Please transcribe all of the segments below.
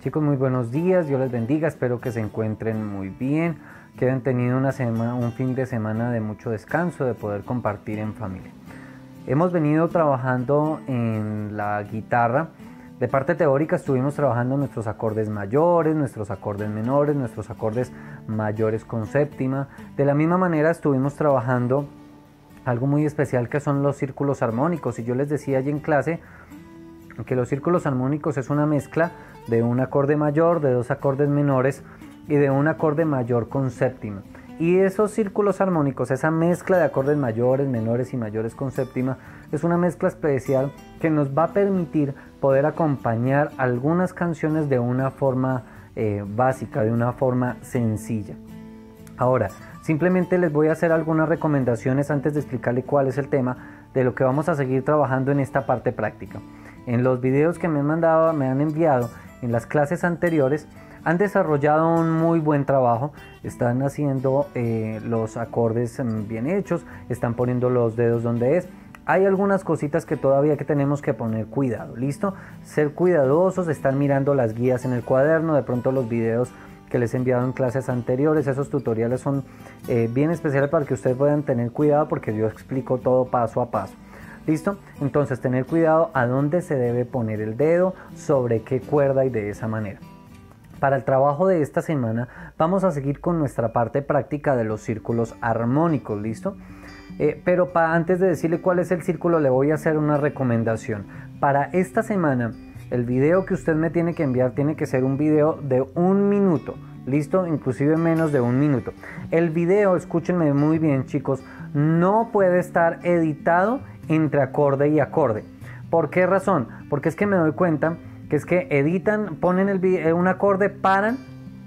Chicos, muy buenos días, Dios les bendiga, espero que se encuentren muy bien, que hayan tenido un fin de semana de mucho descanso, de poder compartir en familia. Hemos venido trabajando en la guitarra. De parte teórica estuvimos trabajando nuestros acordes mayores, nuestros acordes menores, nuestros acordes mayores con séptima. De la misma manera estuvimos trabajando algo muy especial que son los círculos armónicos. Y yo les decía allí en clase que los círculos armónicos es una mezcla de un acorde mayor, de dos acordes menores y de un acorde mayor con séptima. Y esos círculos armónicos, esa mezcla de acordes mayores, menores y mayores con séptima, es una mezcla especial que nos va a permitir poder acompañar algunas canciones de una forma básica, de una forma sencilla. Ahora, simplemente les voy a hacer algunas recomendaciones antes de explicarle cuál es el tema de lo que vamos a seguir trabajando en esta parte práctica. En los videos que me han enviado en las clases anteriores, han desarrollado un muy buen trabajo, están haciendo los acordes bien hechos, están poniendo los dedos donde es. Hay algunas cositas que todavía tenemos que poner cuidado, ¿listo? Ser cuidadosos, estar mirando las guías en el cuaderno, de pronto los videos que les he enviado en clases anteriores, esos tutoriales son bien especiales para que ustedes puedan tener cuidado porque yo explico todo paso a paso. ¿Listo? Entonces tener cuidado a dónde se debe poner el dedo, sobre qué cuerda y de esa manera. Para el trabajo de esta semana vamos a seguir con nuestra parte práctica de los círculos armónicos, ¿listo? Pero antes de decirle cuál es el círculo le voy a hacer una recomendación. Para esta semana el video que usted me tiene que enviar tiene que ser un video de 1 minuto, ¿listo? Inclusive menos de 1 minuto. El video, escúchenme muy bien chicos, no puede estar editado entre acorde y acorde. ¿Por qué razón? Porque es que me doy cuenta que es que editan, ponen un acorde, paran,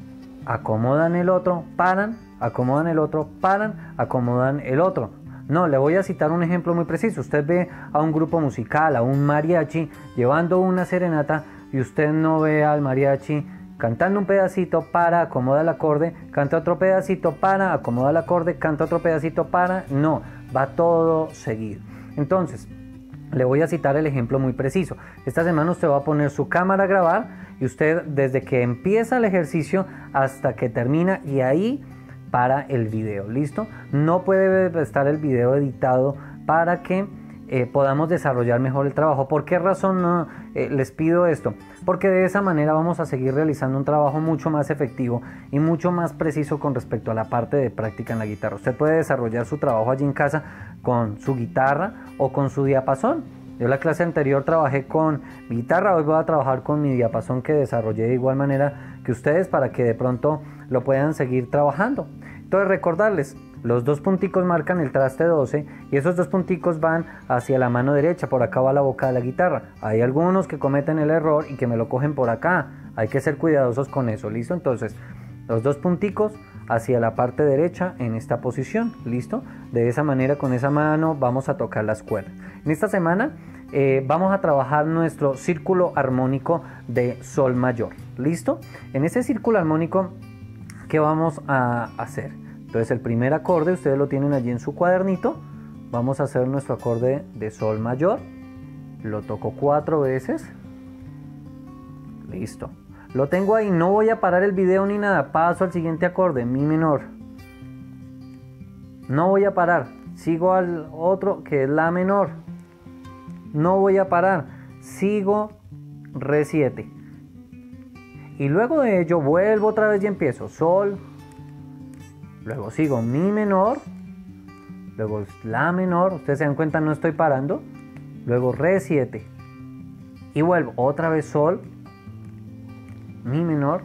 acomodan el otro, paran, acomodan el otro, paran, acomodan el otro. No, le voy a citar un ejemplo muy preciso. Usted ve a un grupo musical, a un mariachi llevando una serenata y usted no ve al mariachi cantando un pedacito, para, acomoda el acorde, canta otro pedacito, para, acomoda el acorde, canta otro pedacito, para. No, va todo seguido. Entonces, le voy a citar el ejemplo muy preciso. Esta semana usted va a poner su cámara a grabar y usted desde que empieza el ejercicio hasta que termina y ahí para el video, ¿listo? No puede estar el video editado para que podamos desarrollar mejor el trabajo. ¿Por qué razón les pido esto? Porque de esa manera vamos a seguir realizando un trabajo mucho más efectivo y mucho más preciso con respecto a la parte de práctica en la guitarra. Usted puede desarrollar su trabajo allí en casa con su guitarra o con su diapasón. Yo en la clase anterior trabajé con guitarra, hoy voy a trabajar con mi diapasón que desarrollé de igual manera que ustedes para que de pronto lo puedan seguir trabajando. Entonces recordarles, los dos punticos marcan el traste 12 y esos dos punticos van hacia la mano derecha, por acá va la boca de la guitarra. Hay algunos que cometen el error y que me lo cogen por acá, hay que ser cuidadosos con eso, ¿listo? Entonces, los dos punticos hacia la parte derecha en esta posición, ¿listo? De esa manera, con esa mano vamos a tocar las cuerdas. En esta semana vamos a trabajar nuestro círculo armónico de sol mayor, ¿listo? En ese círculo armónico, ¿qué vamos a hacer? Entonces el primer acorde, ustedes lo tienen allí en su cuadernito, vamos a hacer nuestro acorde de sol mayor, lo toco 4 veces, listo. Lo tengo ahí, no voy a parar el video ni nada, paso al siguiente acorde, mi menor. No voy a parar, sigo al otro que es la menor. No voy a parar, sigo re 7. Y luego de ello vuelvo otra vez y empiezo sol, luego sigo mi menor, luego la menor, ustedes se dan cuenta no estoy parando, luego re 7 y vuelvo otra vez sol, mi menor,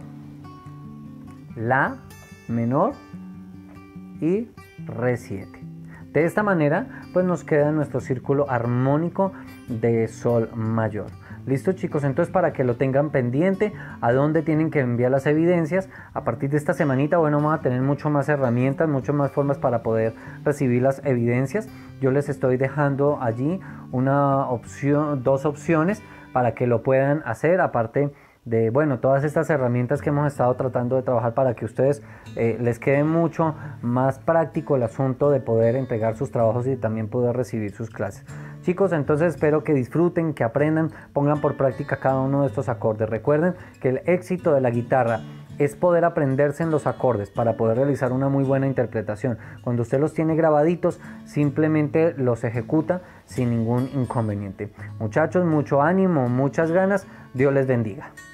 la menor y re 7. De esta manera pues nos queda nuestro círculo armónico de sol mayor. ¿Listo chicos? Entonces para que lo tengan pendiente, a dónde tienen que enviar las evidencias. A partir de esta semanita, bueno, vamos a tener mucho más herramientas, muchas más formas para poder recibir las evidencias. Yo les estoy dejando allí dos opciones para que lo puedan hacer, aparte de, bueno, todas estas herramientas que hemos estado tratando de trabajar para que ustedes les quede mucho más práctico el asunto de poder entregar sus trabajos y también poder recibir sus clases. Chicos, entonces espero que disfruten, que aprendan, pongan por práctica cada uno de estos acordes. Recuerden que el éxito de la guitarra es poder aprenderse en los acordes para poder realizar una muy buena interpretación. Cuando usted los tiene grabaditos, simplemente los ejecuta sin ningún inconveniente. Muchachos, mucho ánimo, muchas ganas. Dios les bendiga.